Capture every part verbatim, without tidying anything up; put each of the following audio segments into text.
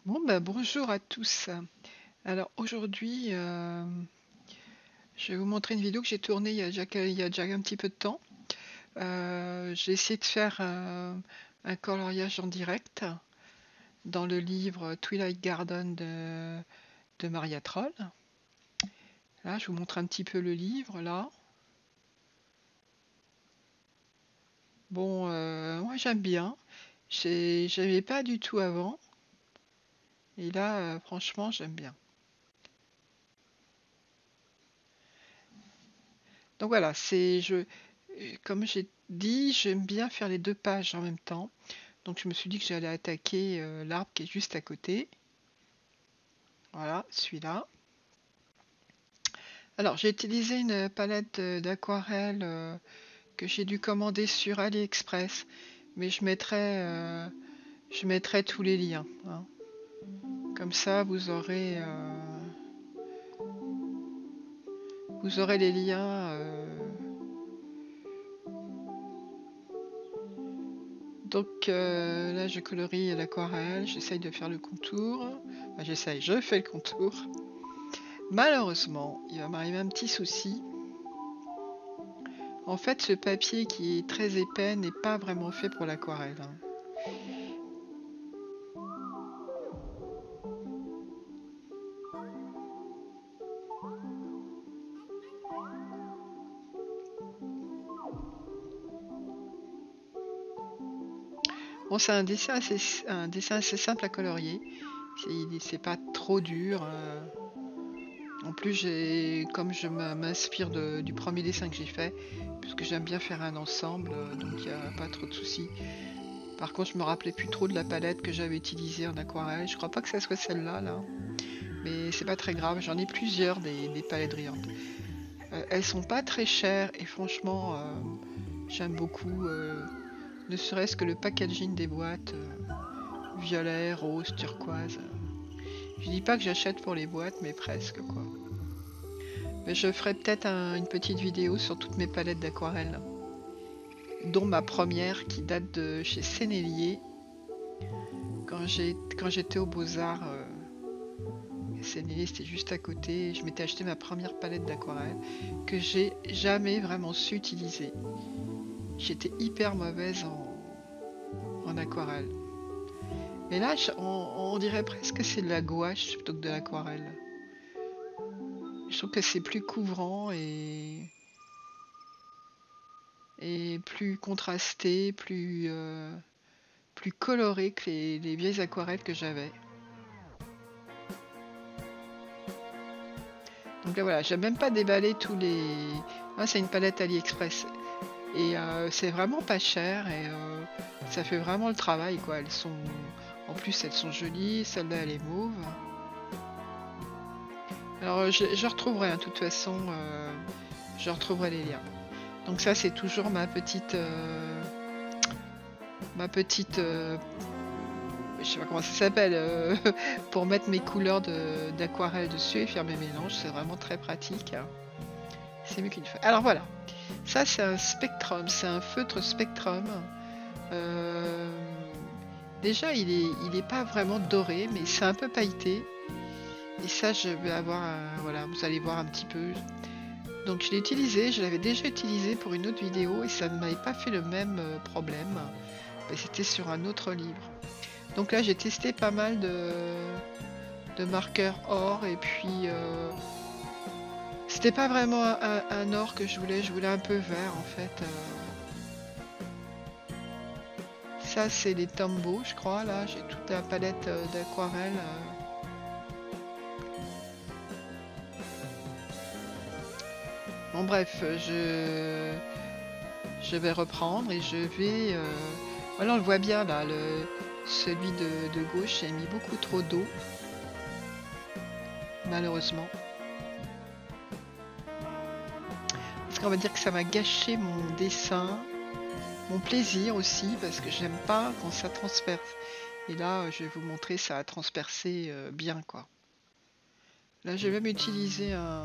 Bon, bah, bonjour à tous. Alors aujourd'hui, euh, je vais vous montrer une vidéo que j'ai tournée il y a déjà, quel- il y a déjà un petit peu de temps. Euh, j'ai essayé de faire un, un coloriage en direct dans le livre Twilight Garden de, de Maria Troll. Là, je vous montre un petit peu le livre, là. Bon, euh, moi j'aime bien. J'ai- J'aimais pas du tout avant. Et là, euh, franchement, j'aime bien. Donc voilà, c'est je, comme j'ai dit, j'aime bien faire les deux pages en même temps. Donc je me suis dit que j'allais attaquer euh, l'arbre qui est juste à côté. Voilà, celui-là. Alors j'ai utilisé une palette euh, d'aquarelle euh, que j'ai dû commander sur AliExpress, mais je mettrai, euh, je mettrai tous les liens, hein. Comme ça, vous aurez, euh, vous aurez les liens. euh. Donc euh, là, je colorie l'aquarelle, j'essaye de faire le contour. Enfin, j'essaye, je fais le contour. Malheureusement, il va m'arriver un petit souci. En fait, ce papier qui est très épais n'est pas vraiment fait pour l'aquarelle, hein. Bon, c'est un dessin assez, un dessin assez simple à colorier. C'est c'est pas trop dur. euh. En plus, j'ai, comme je m'inspire de- du premier dessin que j'ai fait, puisque j'aime bien faire un ensemble, euh, donc il n'y a pas trop de soucis. Par contre, je me rappelais plus trop de la palette que j'avais utilisée en aquarelle. Je crois pas que ça soit celle-là, là. Mais c'est pas très grave. J'en ai plusieurs des, des palettes brillantes. Euh, elles sont pas très chères et franchement, euh, j'aime beaucoup. euh, Ne serait-ce que le packaging des boîtes, euh, violet, rose, turquoise. Je dis pas que j'achète pour les boîtes, mais presque quoi. Mais je ferai peut-être un- une petite vidéo sur toutes mes palettes d'aquarelle, dont ma première qui date de chez Sennelier. Quand j'ai quand j'étais aux Beaux-Arts, euh, Sennelier c'était juste à côté. Je m'étais acheté ma première palette d'aquarelle que j'ai jamais vraiment su utiliser. J'étais hyper mauvaise en, en aquarelle. Mais là, je- on, on dirait presque que c'est de la gouache plutôt que de l'aquarelle. Je trouve que c'est plus couvrant et, et plus contrasté, plus, euh, plus coloré que les, les vieilles aquarelles que j'avais. Donc là voilà, j'ai même pas déballé tous les... Ah, c'est une palette AliExpress. Et euh, c'est vraiment pas cher et euh, ça fait vraiment le travail quoi. Elles sont... En plus elles sont jolies, celle-là elle est mauve. Alors je, je retrouverai hein, de toute façon, euh, je retrouverai les liens. Donc ça c'est toujours ma petite... euh, ma petite euh, je sais pas comment ça s'appelle, euh, pour mettre mes couleurs de- d'aquarelle dessus et faire mes mélanges, c'est vraiment très pratique, hein. C'est mieux qu'une feuille. Alors voilà, ça c'est un spectrum, c'est un feutre spectrum. Euh, déjà il est, il est pas vraiment doré, mais c'est un peu pailleté. Et ça je vais avoir, un- voilà, vous allez voir un petit peu. Donc je l'ai utilisé, je l'avais déjà utilisé pour une autre vidéo et ça ne m'avait pas fait le même euh, problème. Mais c'était sur un autre livre. Donc là j'ai testé pas mal de, de marqueurs or et puis euh, c'était pas vraiment un, un- un or que je voulais, je voulais un peu vert en fait. euh. Ça c'est les Tombow je crois, là j'ai toute la palette euh, d'aquarelle. euh. Bon bref, je, je vais reprendre et je vais... euh, Voilà on le voit bien là, le, celui de, de gauche j'ai mis beaucoup trop d'eau, malheureusement. Parce qu'on va dire que ça m'a gâché mon dessin. Mon plaisir aussi, parce que j'aime pas quand ça transperce. Et là, je vais vous montrer, ça a transpercé euh, bien, quoi. Là, j'ai même utilisé un...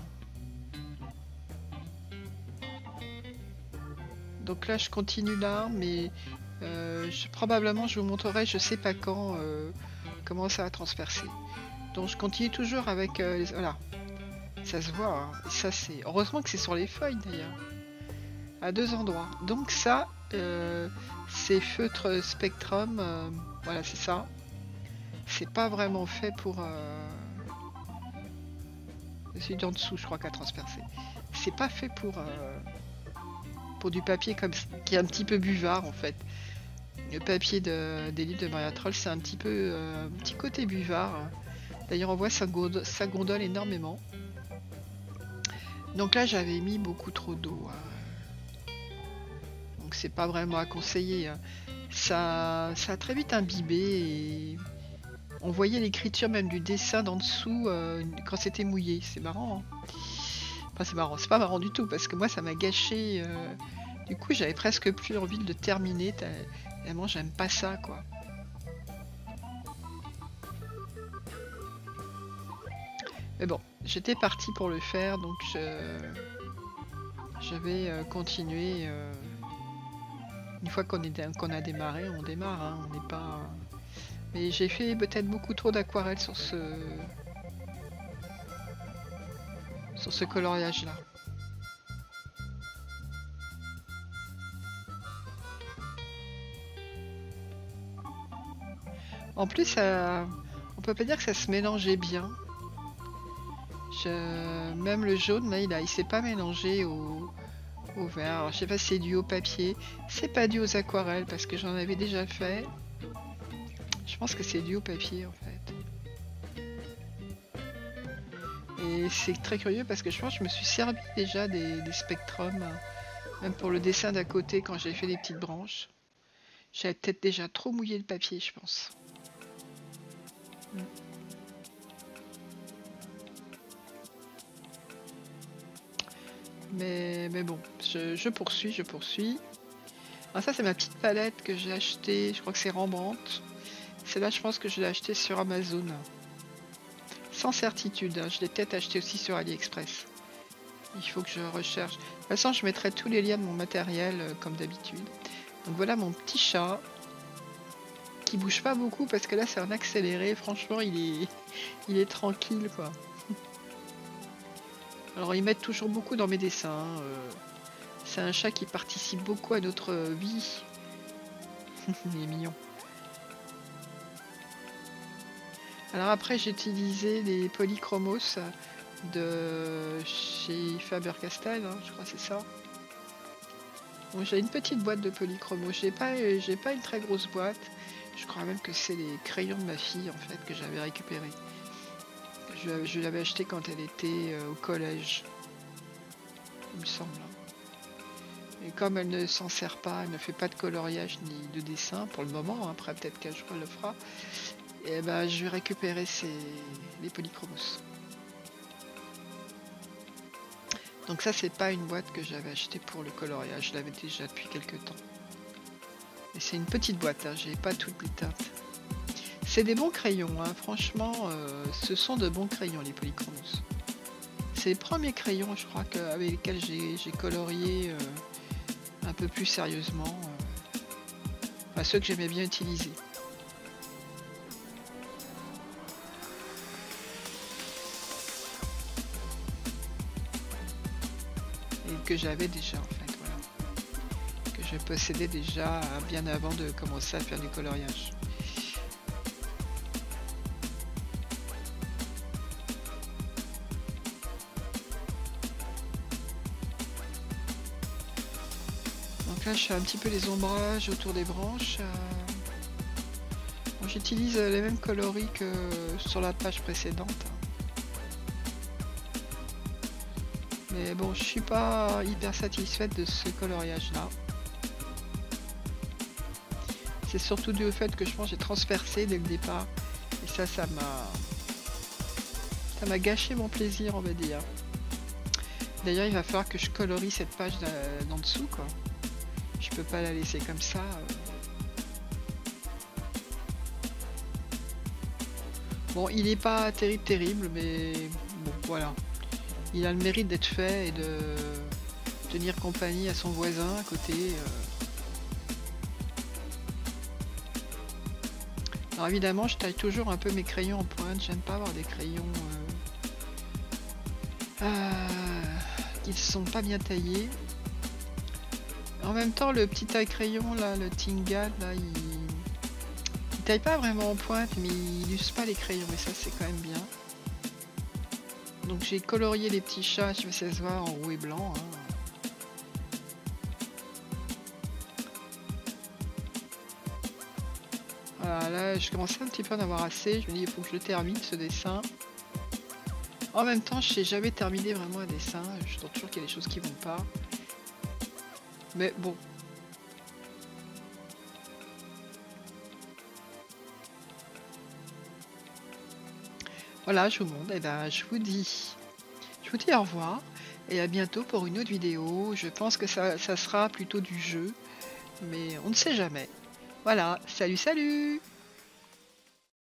Donc là, je continue là, mais euh, je- probablement, je vous montrerai, je sais pas quand, euh, commence à transpercer. Donc je continue toujours avec euh, les... Voilà, ça se voit, hein. Ça c'est... Heureusement que c'est sur les feuilles d'ailleurs, à deux endroits. Donc ça, euh, c'est feutre Spectrum, euh, voilà c'est ça. C'est pas vraiment fait pour... Euh... Celui d'en dessous je crois qu'à transpercer. C'est pas fait pour... Euh... pour du papier comme qui est un petit peu buvard en fait. Le papier de, des livres de Maria Troll, c'est un petit peu euh, un petit côté buvard. D'ailleurs on voit ça gondole, ça gondole énormément. Donc là j'avais mis beaucoup trop d'eau. Hein. Donc c'est pas vraiment à conseiller. Hein. Ça, ça a très vite imbibé et on voyait l'écriture même du dessin d'en dessous euh, quand c'était mouillé. C'est marrant. Hein. Enfin c'est marrant, c'est pas marrant du tout parce que moi ça m'a gâché. Euh... Du coup j'avais presque plus envie de le terminer. Tellement j'aime pas ça quoi. Mais bon, j'étais partie pour le faire donc je, je vais euh, continuer. Euh... Une fois qu'on est qu'on a démarré, on démarre. Hein, on n'est pas. Mais j'ai fait peut-être beaucoup trop d'aquarelle sur ce sur ce coloriage là. En plus, ça, on peut pas dire que ça se mélangeait bien. Je, même le jaune, là, il, a, il s'est pas mélangé au, au vert. Alors, je sais pas si c'est dû au papier. C'est pas dû aux aquarelles parce que j'en avais déjà fait. Je pense que c'est dû au papier en fait. Et c'est très curieux parce que je pense que je me suis servi déjà des, des spectrums, même pour le dessin d'à côté quand j'ai fait des petites branches. J'avais peut-être déjà trop mouillé le papier, je pense. Mais, mais bon, je, je poursuis, je poursuis. Alors ça c'est ma petite palette que j'ai achetée, je crois que c'est Rembrandt. Celle-là je pense que je l'ai achetée sur Amazon. Sans certitude, hein. Je l'ai peut-être acheté aussi sur AliExpress. Il faut que je recherche. De toute façon je mettrai tous les liens de mon matériel euh, comme d'habitude. Donc voilà mon petit chat. Qui bouge pas beaucoup parce que là c'est un accéléré, franchement il est il est tranquille quoi. Alors ils mettent toujours beaucoup dans mes dessins. Hein. Euh, c'est un chat qui participe beaucoup à notre vie. Il est mignon. Alors après j'ai utilisé les polychromos de chez Faber-Castell, hein, je crois que c'est ça. Bon, j'ai une petite boîte de polychromos, j'ai pas, j'ai pas une très grosse boîte. Je crois même que c'est les crayons de ma fille en fait que j'avais récupéré. Je, je l'avais acheté quand elle était euh, au collège, il me semble. Et comme elle ne s'en sert pas, elle ne fait pas de coloriage ni de dessin pour le moment, hein, après peut-être qu'un jour elle le fera, et ben je vais récupérer ces, les polychromos. Donc ça c'est pas une boîte que j'avais achetée pour le coloriage, je l'avais déjà depuis quelques temps. Et c'est une petite boîte, hein, j'ai pas toutes les teintes. C'est des bons crayons, hein, franchement, euh, ce sont de bons crayons les polychromos. C'est les premiers crayons, je crois, que, avec lesquels j'ai colorié euh, un peu plus sérieusement. Euh, enfin, ceux que j'aimais bien utiliser. Et que j'avais déjà, en fait, voilà. Que je possédais déjà bien avant de commencer à faire du coloriage. Là je fais un petit peu les ombrages autour des branches. Euh... Bon, j'utilise les mêmes coloris que sur la page précédente. Mais bon, je suis pas hyper satisfaite de ce coloriage là. C'est surtout dû au fait que je pense que j'ai transpercé dès le départ. Et ça, ça m'a... Ça m'a gâché mon plaisir, on va dire. D'ailleurs, il va falloir que je colorie cette page d'en dessous, quoi. Je peux pas la laisser comme ça. Bon, il est pas terrible, terrible, mais bon, voilà. Il a le mérite d'être fait et de tenir compagnie à son voisin à côté. Alors évidemment, je taille toujours un peu mes crayons en pointe. J'aime pas avoir des crayons euh, euh, qui ne sont pas bien taillés. En même temps, le petit taille-crayon, là, le Tingal, là, il... il taille pas vraiment en pointe, mais il use pas les crayons, et ça, c'est quand même bien. Donc j'ai colorié les petits chats, je sais pas si ça se voit, en roux et blanc. Hein. Voilà, là, je commençais un petit peu à en avoir assez. Je me dis, il faut que je le termine, ce dessin. En même temps, je sais jamais terminer vraiment un dessin. Je sens toujours qu'il y a des choses qui vont pas. Mais bon. Voilà, je vous montre. Et ben, je vous dis, je vous dis au revoir et à bientôt pour une autre vidéo. Je pense que ça, ça sera plutôt du jeu, mais on ne sait jamais. Voilà, salut, salut!